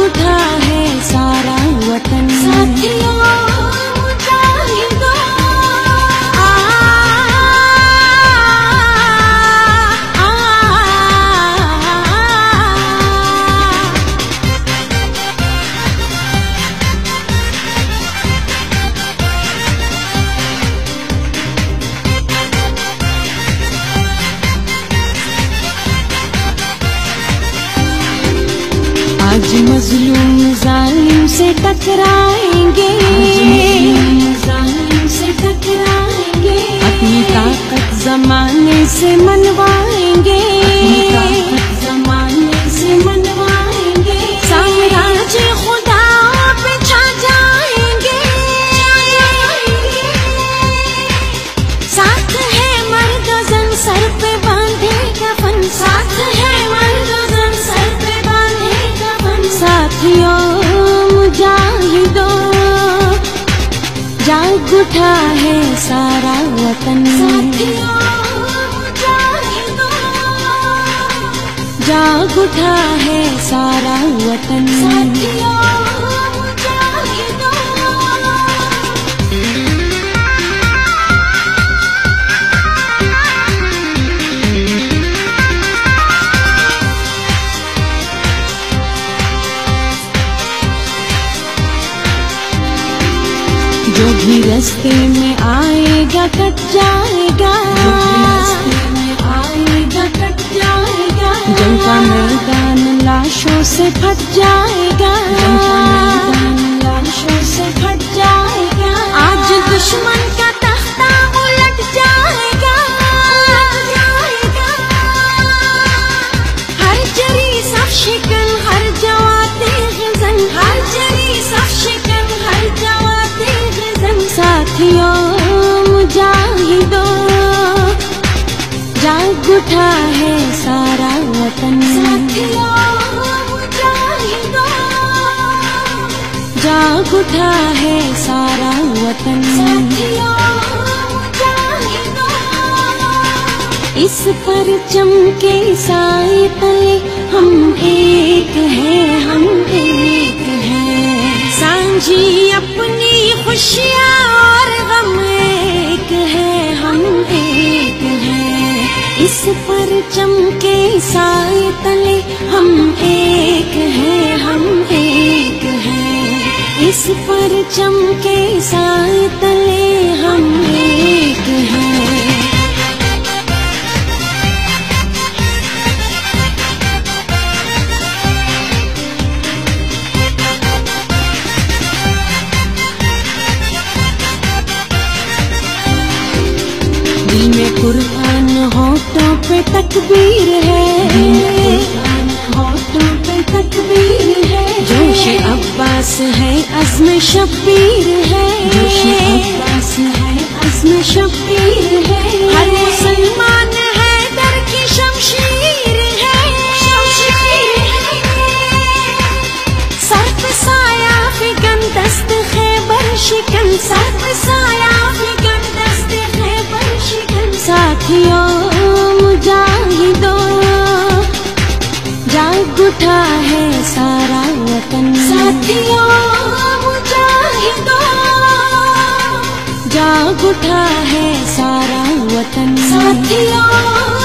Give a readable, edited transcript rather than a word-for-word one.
उठा है सारा वतन। साथियों आज मजलूम जालिम से टकराएंगे, जालिम से टकराएंगे, अपनी ताकत जमाने से मनवाएंगे, जमाने से मनवाएंगे, साम्राज्य खुदा पे छा जाएंगे। साथ है मर्द जन सर पे बांधे कफन, साथ है मर्द जन सर पे बांधे कफन। साथियों मुजाहिदों जाग उठा है सारा वतन। साथियों मुजाहिदों जाग उठा है सारा वतन। साथियों जो भी रास्ते में आएगा कट जाएगा, रास्ते में आएगा कट जाएगा, जंग का मैदान लाशों से फट जाएगा, जंग का मैदान लाशों से फट जाएगा। आज दुश्मन का तख्ता उलट जाएगा, हर जरी सब शिकन हर जवाते ग़ज़न, हर जरी सब शिकन हर जवाते ग़ज़न। साथियों मुजाहिदों जाग उठा है सारा वतन। साथियों मुजाहिदों जाग उठा है सारा वतन। साथियों मुजाहिदों इस परचम के साए तले हम एक हैं, हम एक हैं। सांझी अपनी खुशियाँ और गम एक है, हम एक हैं। इस परचम के साए तले हम एक हैं, हम एक हैं। इस परचम के साए तले हम एक हैं। दिल में कुरान होठों पे तकबीर है, कुरान होठों पे तकबीर है। जोश अब्बास है अज़्म शब्बीर है, जोश अब्बास है अज़्म शब्बीर है। हर मुसलमान है दर की शमशीर है, शमशीर है। सर पे साया फिगन दस्त खैबर शिकन, सर पे साया फिगन दस्त खैबर शिकन। साथियों मुजाहिदों जाग उठा है सारा वतन। साथियों मुजाहिदों जाग उठा है सारा वतन। साथियों